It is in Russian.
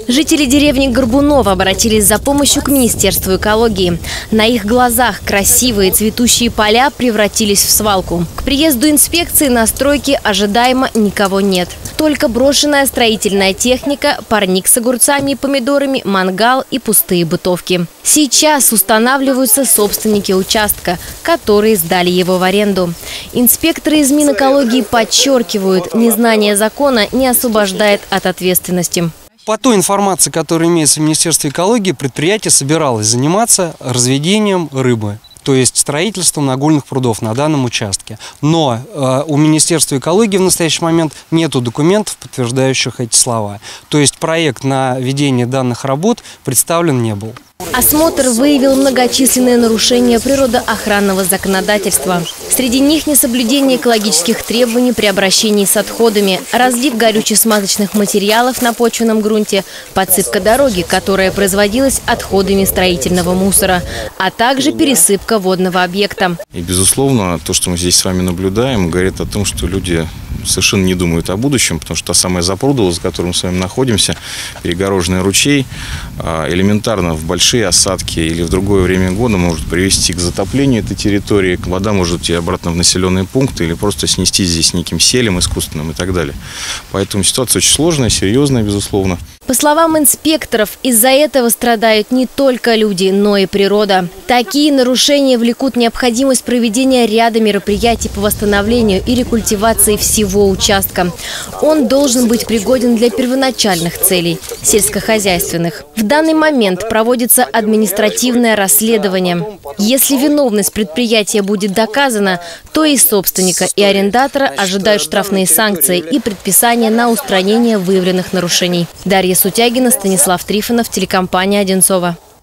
Жители деревни Горбунова обратились за помощью к Министерству экологии. На их глазах красивые цветущие поля превратились в свалку. К приезду инспекции на стройке ожидаемо никого нет. Только брошенная строительная техника, парник с огурцами и помидорами, мангал и пустые бытовки. Сейчас устанавливаются собственники участка, которые сдали его в аренду. Инспекторы из Минэкологии подчеркивают, незнание закона не освобождает от ответственности. По той информации, которая имеется в Министерстве экологии, предприятие собиралось заниматься разведением рыбы, то есть строительством нагульных прудов на данном участке. Но у Министерства экологии в настоящий момент нет документов, подтверждающих эти слова. То есть проект на ведение данных работ представлен не был. Осмотр выявил многочисленные нарушения природоохранного законодательства. Среди них несоблюдение экологических требований при обращении с отходами, разлив горюче-смазочных материалов на почвенном грунте, подсыпка дороги, которая производилась отходами строительного мусора, а также пересыпка водного объекта. И, безусловно, то, что мы здесь с вами наблюдаем, говорит о том, что люди совершенно не думают о будущем, потому что та самая запрудова, за которой мы с вами находимся, перегороженный ручей, элементарно в большие осадки или в другое время года может привести к затоплению этой территории, вода может идти обратно в населенные пункты или просто снести здесь неким селем искусственным и так далее. Поэтому ситуация очень сложная, серьезная, безусловно. По словам инспекторов, из-за этого страдают не только люди, но и природа. Такие нарушения влекут необходимость проведения ряда мероприятий по восстановлению и рекультивации всего участка. Он должен быть пригоден для первоначальных целей – сельскохозяйственных. В данный момент проводится административное расследование. Если виновность предприятия будет доказана, то и собственника, и арендатора ожидают штрафные санкции и предписания на устранение выявленных нарушений. Дарья Сутягина, Станислав Трифонов, телекомпания «Одинцово».